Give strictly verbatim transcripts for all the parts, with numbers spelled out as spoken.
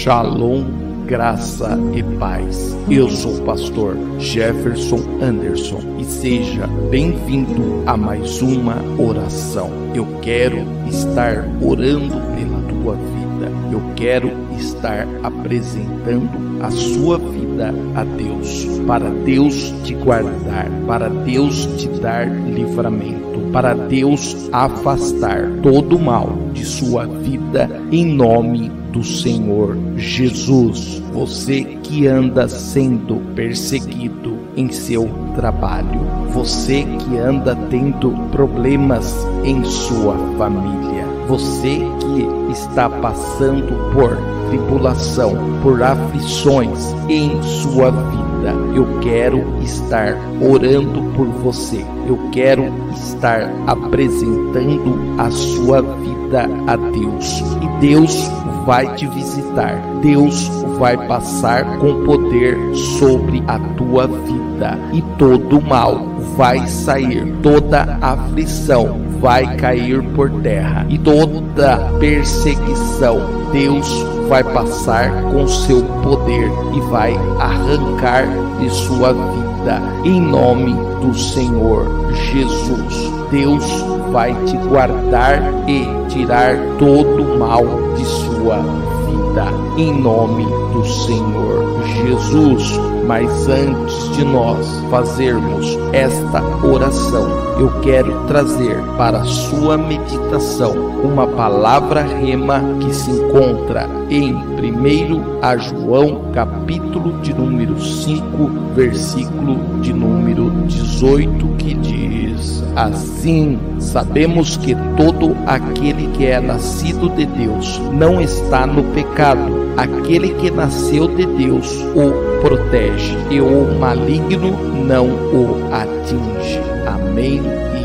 Shalom, graça e paz. Eu sou o pastor Jefferson Anderson e seja bem-vindo a mais uma oração. Eu quero estar orando pela tua vida. Eu quero estar apresentando a sua vida a Deus, para Deus te guardar, para Deus te dar livramento, para Deus afastar todo o mal de sua vida, em nome do Senhor Jesus. Você que anda sendo perseguido em seu trabalho, você que anda tendo problemas em sua família, você que está passando por tribulação, por aflições em sua vida, eu quero estar orando por você. Eu quero estar apresentando a sua vida a Deus. E Deus vai te visitar. Deus vai passar com poder sobre a tua vida. E todo mal vai sair. Toda aflição vai cair por terra. E toda perseguição, Deus vai passar com seu poder e vai arrancar de sua vida, em nome do Senhor Jesus. Deus vai te guardar e tirar todo o mal de sua vida, em nome do Senhor Jesus. Mas antes de nós fazermos esta oração, eu quero trazer para a sua meditação uma palavra rema que se encontra em primeiro João, capítulo de número cinco, versículo de número dezoito, que diz assim: sabemos que todo aquele que é nascido de Deus não está no pecado. Aquele que nasceu de Deus o protege e o maligno não o atinge. Amém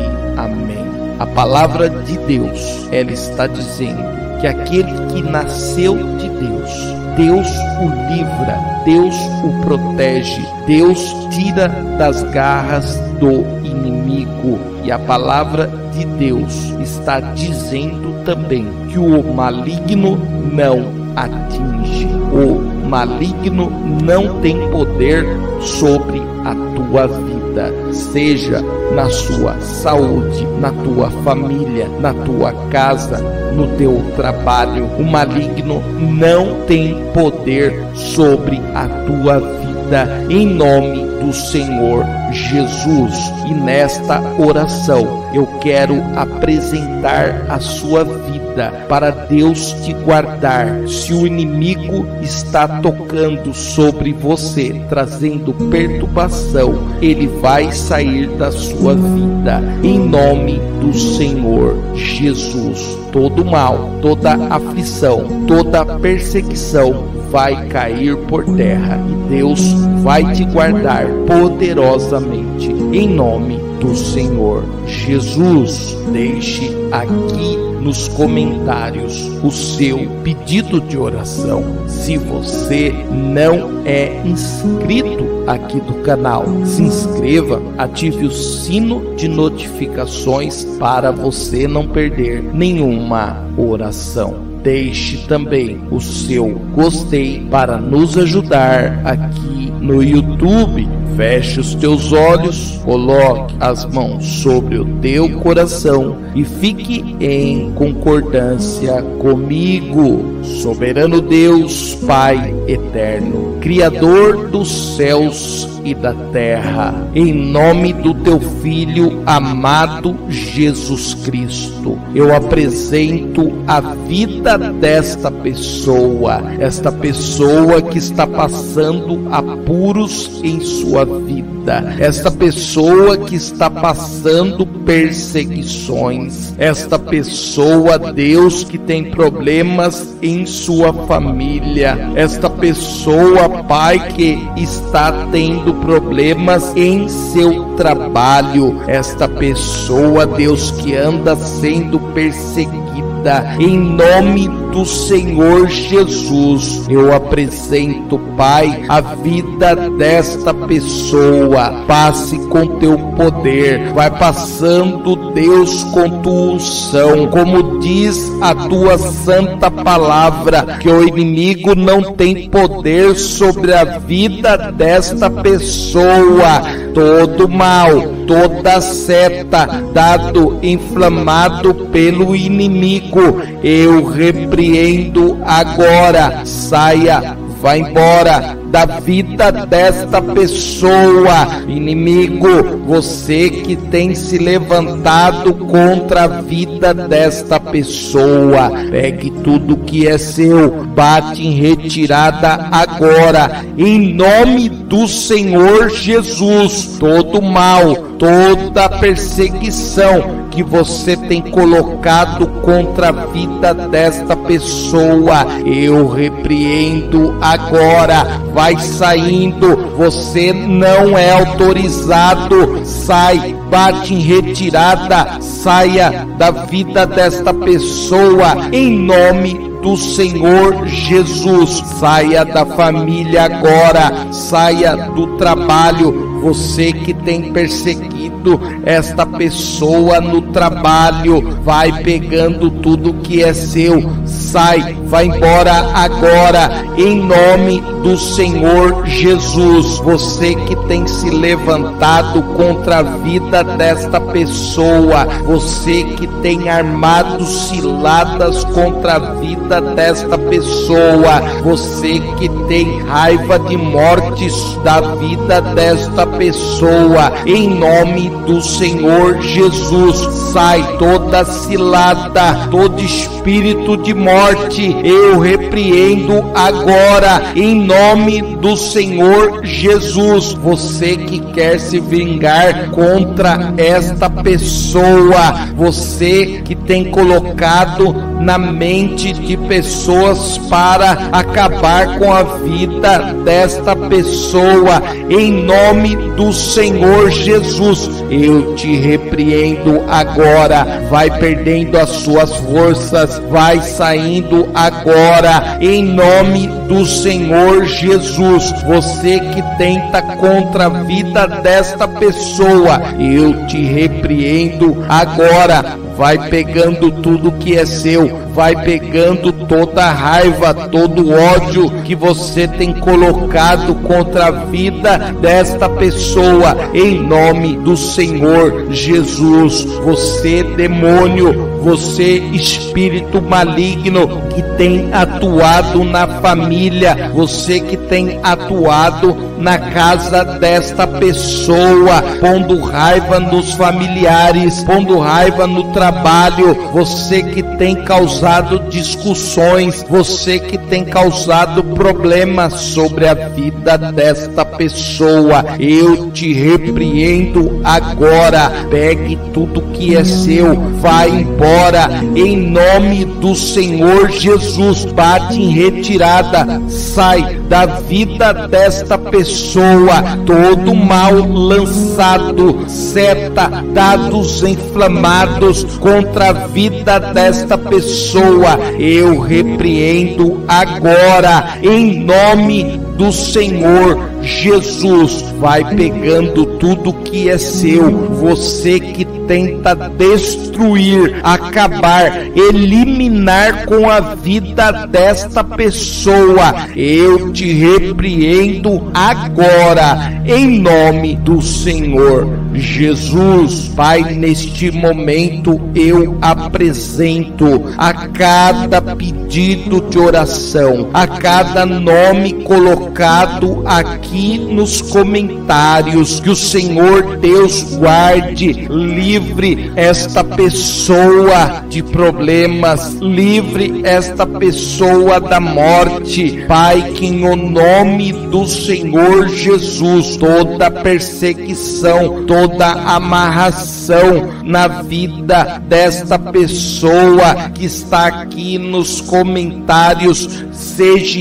e amém. A palavra de Deus, ela está dizendo que aquele que nasceu de Deus, Deus o livra, Deus o protege, Deus tira das garras do inimigo. E a palavra de Deus está dizendo também que o maligno não atinge. O maligno não tem poder sobre a tua vida, seja na sua saúde, na tua família, na tua casa, no teu trabalho. O maligno não tem poder sobre a tua vida, em nome do Senhor Jesus. E nesta oração eu quero apresentar a sua vida para Deus te guardar. Se o inimigo está tocando sobre você, trazendo perturbação, ele vai sair da sua vida, em nome do Senhor Jesus. Todo mal, toda aflição, toda perseguição vai cair por terra e Deus vai te guardar poderosamente, em nome do Senhor Jesus. Deixe aqui nos comentários o seu pedido de oração. Se você não é inscrito aqui do canal, se inscreva, ative o sino de notificações para você não perder nenhuma oração. Deixe também o seu gostei para nos ajudar aqui no YouTube. Feche os teus olhos, coloque as mãos sobre o teu coração e fique em concordância comigo. Soberano Deus, Pai eterno, Criador dos céus e da terra, em nome do teu Filho amado Jesus Cristo, eu apresento a vida desta pessoa, esta pessoa que está passando apuros em sua vida, esta pessoa que está passando perseguições, esta pessoa, Deus, que tem problemas em sua família, esta pessoa, Pai, que está tendo problemas em seu trabalho, esta pessoa, Deus, que anda sendo perseguida, em nome do Senhor Jesus, eu apresento, Pai, a vida desta pessoa. Passe com teu poder, vai passando, Deus, com tua unção, como diz a tua santa palavra, que o inimigo não tem poder sobre a vida desta pessoa. Todo mal, toda seta dado, inflamado pelo inimigo, eu repreendo agora. Saia, vá embora da vida desta pessoa. Inimigo, você que tem se levantado contra a vida desta pessoa, pegue tudo que é seu, bate em retirada agora, em nome do Senhor Jesus. Todo mal, toda perseguição que você tem colocado contra a vida desta pessoa, eu repreendo agora. Vai saindo, você não é autorizado. Sai, bate em retirada, saia da vida desta pessoa, em nome do Senhor Jesus. Saia da família agora, saia do trabalho. Você que tem perseguido esta pessoa no trabalho, vai pegando tudo que é seu. Sai, vai embora agora, em nome do Senhor Jesus. Você que tem se levantado contra a vida desta pessoa, você que tem armado ciladas contra a vida desta pessoa, você que tem raiva de mortes da vida desta pessoa, em nome do Senhor Jesus, sai toda cilada, todo espírito de morte, eu repreendo agora, em nome do Senhor Jesus. Você que quer se vingar contra esta pessoa, você que tem colocado na mente de pessoas para acabar com a vida desta pessoa, em nome do Senhor Jesus, eu te repreendo agora. Vai perdendo as suas forças, vai saindo agora, em nome do Senhor Jesus. Você que tenta contra a vida desta pessoa, eu te repreendo agora. Vai pegando tudo que é seu, vai pegando toda a raiva, todo o ódio que você tem colocado contra a vida desta pessoa, em nome do Senhor Jesus. Você, demônio, você, espírito maligno que tem atuado na família, você que tem atuado na casa desta pessoa, pondo raiva nos familiares, pondo raiva no trabalho, você que tem causado discussões, você que tem causado problemas sobre a vida desta pessoa, eu te repreendo agora. Pegue tudo que é seu, vai embora, em nome do Senhor Jesus. Bate em retirada, sai da vida desta pessoa. Todo mal lançado, seta, dados inflamados contra a vida desta pessoa, eu repreendo agora, em nome do Senhor Jesus. Vai pegando tudo que é seu, você que tenta destruir, acabar, eliminar com a vida desta pessoa, eu te repreendo agora, em nome do Senhor Jesus. Pai, neste momento eu apresento a cada pedido de oração, a cada nome colocado aqui nos comentários, que o Senhor Deus guarde, livre esta pessoa de problemas, livre esta pessoa da morte. Pai, que em o nome do Senhor Jesus, toda perseguição, toda amarração na vida desta pessoa que está aqui nos comentários, seja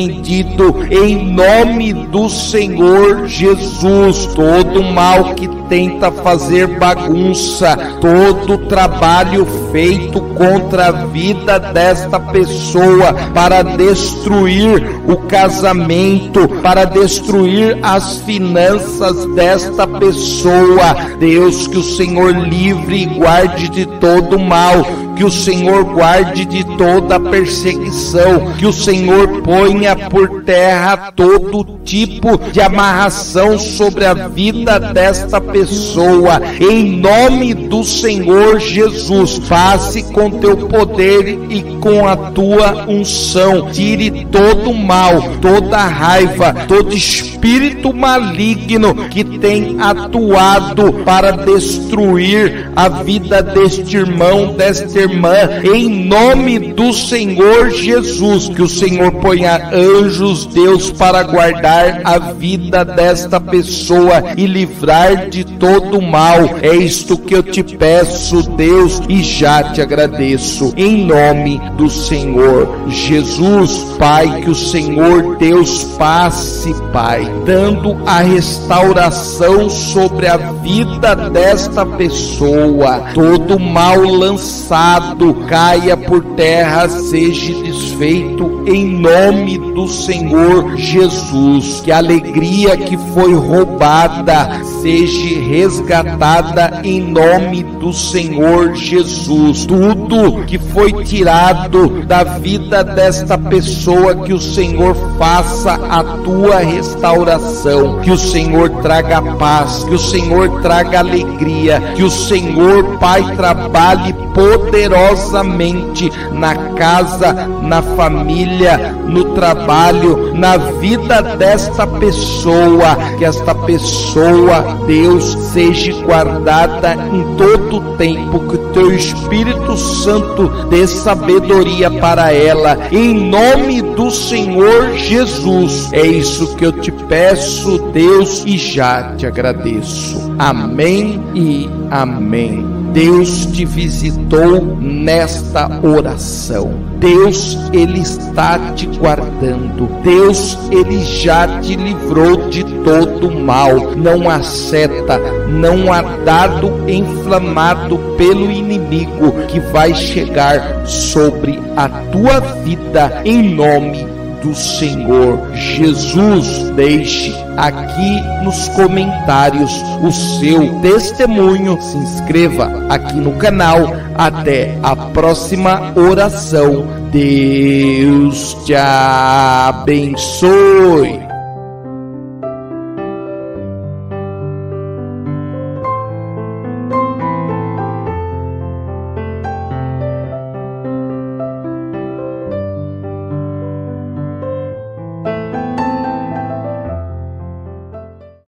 repreendido em nome do Senhor Jesus. Todo mal que tenta fazer bagunça, todo trabalho feito contra a vida desta pessoa para destruir o casamento, para destruir as finanças desta pessoa. Deus, que o Senhor livre e guarde de todo mal, que o Senhor guarde de toda perseguição, que o Senhor ponha por terra todo tipo de amarração sobre a vida desta pessoa, em nome do Senhor Jesus. Passe com teu poder e com a tua unção, tire todo mal, toda raiva, todo espírito maligno que tem atuado para destruir a vida deste irmão, desta irmã, em nome do Senhor Jesus. Que o Senhor ponha anjos, Deus, para guardar a vida desta pessoa e livrar de todo mal. É isto que eu te peço, Deus, e já te agradeço, em nome do Senhor Jesus. Pai, que o Senhor Deus passe, Pai, dando a restauração sobre a vida desta pessoa. Todo mal lançado caia por terra, seja desfeito em nome do Senhor Jesus. Que a alegria que foi roubada seja resgatada em nome do Senhor Jesus. Tudo que foi tirado da vida desta pessoa, que o Senhor faça a tua restauração, que o Senhor traga paz, que o Senhor traga alegria, que o Senhor, Pai, trabalhe poderosamente na casa, na família, no trabalho, na vida desta pessoa. Que esta pessoa, Deus, seja guardada em todo o tempo, que o teu Espírito Santo dê sabedoria para ela, em nome do Senhor Jesus. É isso que eu te peço, Deus, e já te agradeço. Amém e amém. Deus te visitou nesta oração. Deus, Ele está te guardando. Deus, Ele já te livrou de todo mal. Não há seta, não há dado inflamado pelo inimigo que vai chegar sobre a tua vida, em nome do Senhor Jesus. Deixe aqui nos comentários o seu testemunho, se inscreva aqui no canal. Até a próxima oração. Deus te abençoe.